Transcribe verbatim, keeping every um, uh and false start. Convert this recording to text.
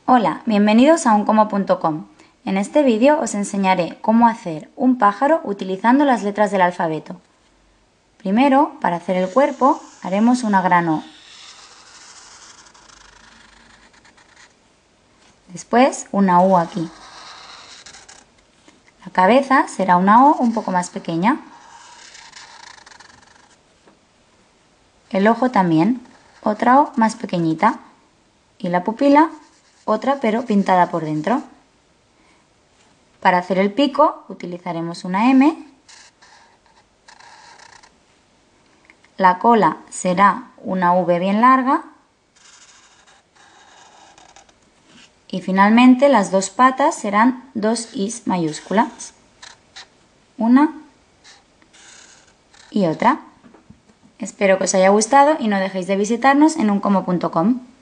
Hola, bienvenidos a uncomo punto com. En este vídeo os enseñaré cómo hacer un pájaro utilizando las letras del alfabeto. Primero, para hacer el cuerpo, haremos una gran O. Después, una U aquí. La cabeza será una O un poco más pequeña. El ojo también, otra O más pequeñita. Y la pupila, otra pero pintada por dentro. Para hacer el pico utilizaremos una M. La cola será una V bien larga. Y finalmente las dos patas serán dos Is mayúsculas. Una y otra. Espero que os haya gustado y no dejéis de visitarnos en uncomo punto com.